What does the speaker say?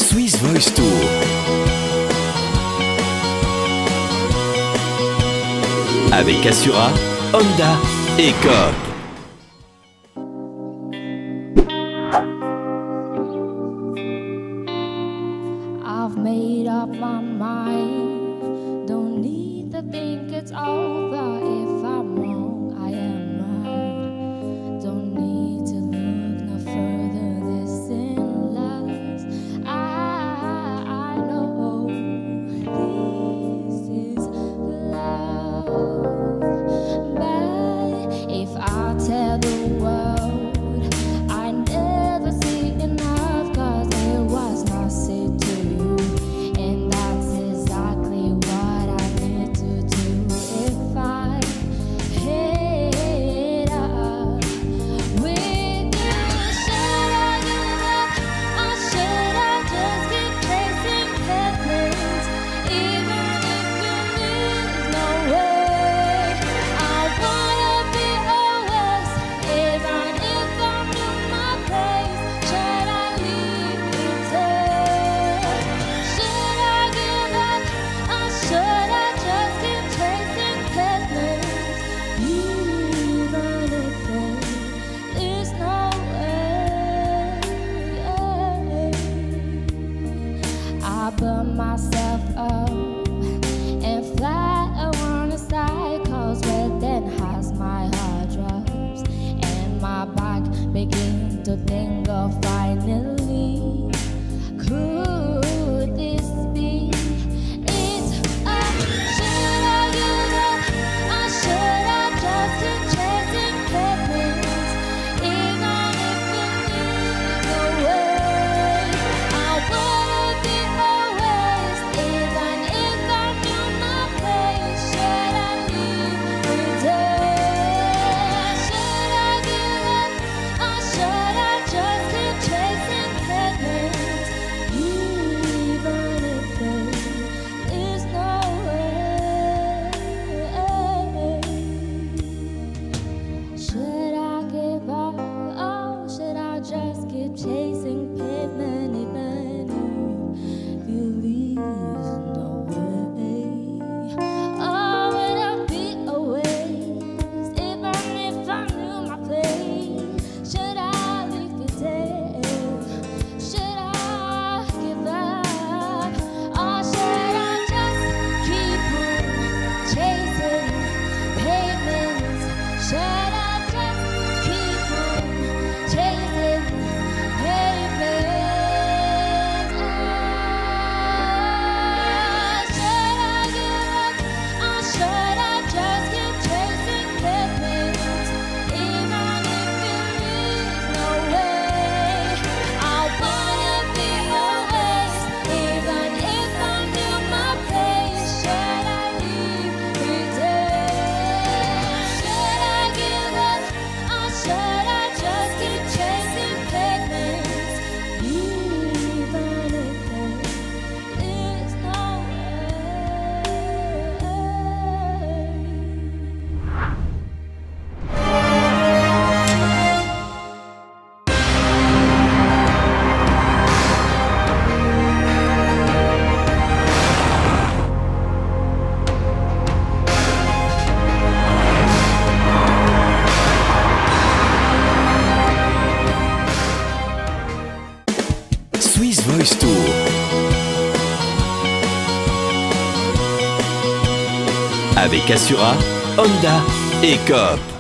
Swiss Voice Tour. Avec Assura, Honda et Coop. I've made up my mind. Don't need to think it's over. If I'm wrong, I am right. Don't need to look no further. This in love. I know this is love. But if I tell the world I never see enough, 'cause it was not said to you, and that's exactly what I need to do. If I head up with you, should I give up or should I just keep chasing headlines? Even if you leave, no way. I wanna be always, even if I'm in my place. Should I leave you there? Should I give up or should I just keep chasing headlines? Even if there is no way. I burn myself up and fly around the side, 'cause red then has my heart drops and my back begin to tingle. Finally, could this be it? Should I give up or should I just keep chasing headlines? Even if you leave the way, I wanna be always, even if I'm in my place. Should I leave you there? Should I give up or should I just keep chasing headlines? Even if there is no way. Should I give up or should I just keep chasing pavement? Even if you leave, no way. Oh, would I be a waste even if I knew my place? Should I leave you there? Should I give up or should I just keep on chasing pavements? Should I just keep on chasing pavements? Should I give up or should I just keep chasing pavements? Even if you leave, no way. I wanna be always, even if I'm in my place. Should I leave you there? Should I give up or should I just keep chasing pavements? Even if there is no way. Swiss Voice Tour. Avec Assura, Honda et Coop.